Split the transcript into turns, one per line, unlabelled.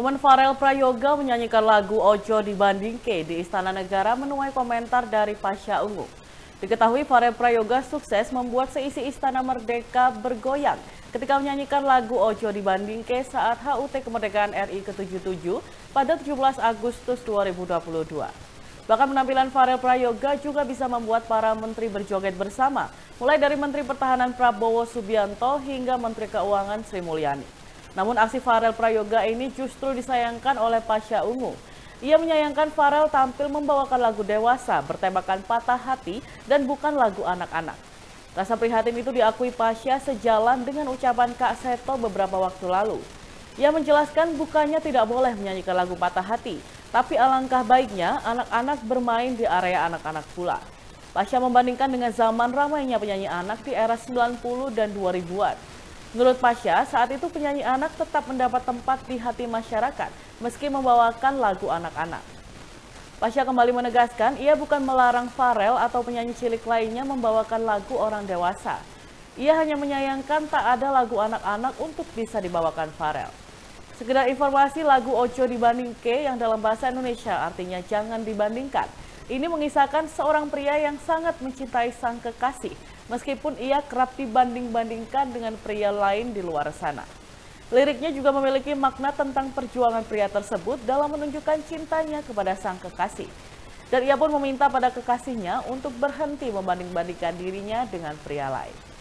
Momen Farel Prayoga menyanyikan lagu Ojo Dibandingke di Istana Negara menuai komentar dari Pasha Ungu. Diketahui Farel Prayoga sukses membuat seisi Istana Merdeka bergoyang ketika menyanyikan lagu Ojo Dibandingke saat HUT Kemerdekaan RI ke-77 pada 17 Agustus 2022. Bahkan penampilan Farel Prayoga juga bisa membuat para menteri berjoget bersama, mulai dari Menteri Pertahanan Prabowo Subianto hingga Menteri Keuangan Sri Mulyani. Namun aksi Farel Prayoga ini justru disayangkan oleh Pasha Ungu. Ia menyayangkan Farel tampil membawakan lagu dewasa bertemakan patah hati dan bukan lagu anak-anak. Rasa prihatin itu diakui Pasha sejalan dengan ucapan Kak Seto beberapa waktu lalu. Ia menjelaskan bukannya tidak boleh menyanyikan lagu patah hati, tapi alangkah baiknya anak-anak bermain di area anak-anak pula. Pasha membandingkan dengan zaman ramainya penyanyi anak di era 90 dan 2000-an. Menurut Pasha, saat itu penyanyi anak tetap mendapat tempat di hati masyarakat meski membawakan lagu anak-anak. Pasha kembali menegaskan ia bukan melarang Farel atau penyanyi cilik lainnya membawakan lagu orang dewasa. Ia hanya menyayangkan tak ada lagu anak-anak untuk bisa dibawakan Farel. Sekedar informasi, lagu Ojo Dibandingke yang dalam bahasa Indonesia artinya jangan dibandingkan. Ini mengisahkan seorang pria yang sangat mencintai sang kekasih, meskipun ia kerap dibanding-bandingkan dengan pria lain di luar sana. Liriknya juga memiliki makna tentang perjuangan pria tersebut dalam menunjukkan cintanya kepada sang kekasih. Dan ia pun meminta pada kekasihnya untuk berhenti membanding-bandingkan dirinya dengan pria lain.